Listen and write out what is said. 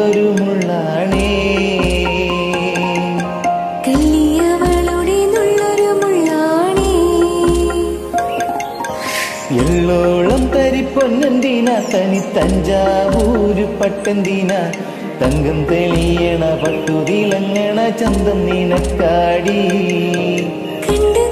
nulluru mullane kalliyavalode nulluru mullane ellolam thariponnendina tani Tanjavooru pattendina തങ്കം തെളിയണ പട്ടുതിളങ്ങണ ചന്തം നിനക്കാടി കണ്ടു